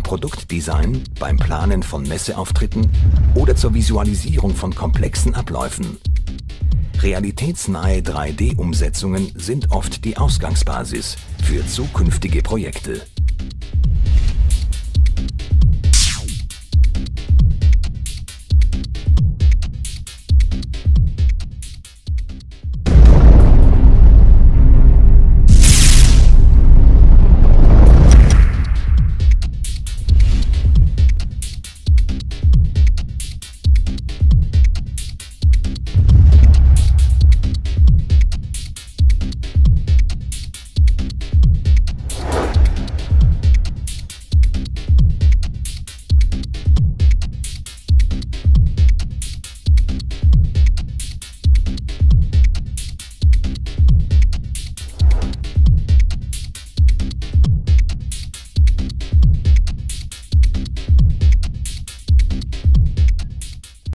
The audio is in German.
Produktdesign, beim Planen von Messeauftritten oder zur Visualisierung von komplexen Abläufen. Realitätsnahe 3D-Umsetzungen sind oft die Ausgangsbasis für zukünftige Projekte.